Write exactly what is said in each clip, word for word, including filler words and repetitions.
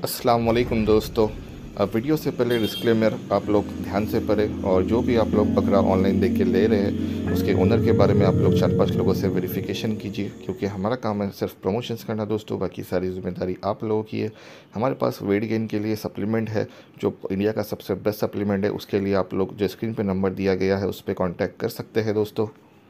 अस्सलाम वालेकुम दोस्तों। अब वीडियो से पहले डिस्क्लेमर आप लोग ध्यान से पढ़ें और जो भी आप लोग बकरा ऑनलाइन देख के ले रहे हैं उसके ओनर के बारे में आप लोग चार पांच लोगों से वेरिफिकेशन कीजिए, क्योंकि हमारा काम है सिर्फ प्रमोशंस करना दोस्तों, बाकी सारी जिम्मेदारी आप लोगों की है। हमारे पास वेट गेन के लिए सप्लीमेंट है जो इंडिया का सबसे बेस्ट सप्लीमेंट है। उसके लिए आप लोग जो स्क्रीन पर नंबर दिया गया है उस पर कॉन्टैक्ट कर सकते हैं दोस्तों।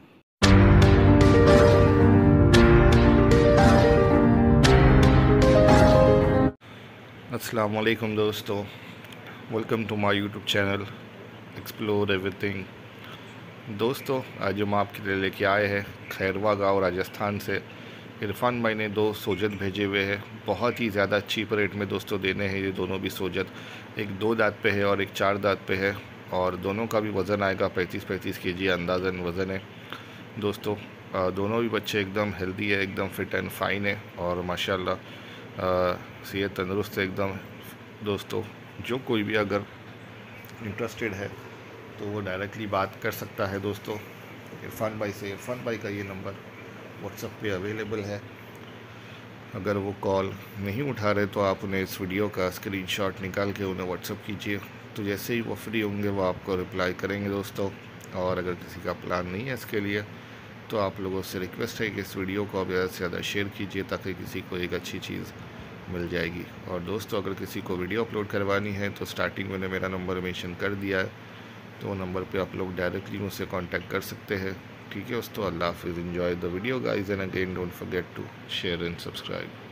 अस्सलाम वालेकुम दोस्तों, welcome to my YouTube channel explore everything. दोस्तों आज हम आपके लिए लेके आए हैं खैरवा गांव राजस्थान से। इरफान भाई ने दो सोजत भेजे हुए हैं, बहुत ही ज़्यादा चीप रेट में दोस्तों देने हैं ये दोनों भी सोजत। एक दो दांत पे है और एक चार दांत पे है, और दोनों का भी वज़न आएगा पैंतीस पैंतीस के जी अंदाज़न वज़न है दोस्तों। आ, दोनों भी बच्चे एकदम हेल्दी है, एकदम फिट एंड फाइन है और माशाल्लाह सेहत तंदुरुस्त है एकदम दोस्तों। जो कोई भी अगर इंटरेस्टेड है तो वो डायरेक्टली बात कर सकता है दोस्तों इरफान भाई से। इरफान भाई का ये नंबर व्हाट्सएप पे अवेलेबल है। अगर वो कॉल नहीं उठा रहे तो आप उन्हें इस वीडियो का स्क्रीनशॉट निकाल के उन्हें व्हाट्सएप कीजिए, तो जैसे ही वो फ्री होंगे वो आपको रिप्लाई करेंगे दोस्तों। और अगर किसी का प्लान नहीं है इसके लिए तो आप लोगों से रिक्वेस्ट है कि इस वीडियो को आप ज़्यादा से ज़्यादा शेयर कीजिए ताकि किसी को एक अच्छी चीज़ मिल जाएगी। और दोस्तों अगर किसी को वीडियो अपलोड करवानी है तो स्टार्टिंग में मेरा नंबर मेंशन कर दिया है, तो वो नंबर पे आप लोग डायरेक्टली मुझसे कांटेक्ट कर सकते हैं। ठीक है दोस्तों, अल्लाह हाफिज़। Enjoy the video guys and again don't forget to share and subscribe.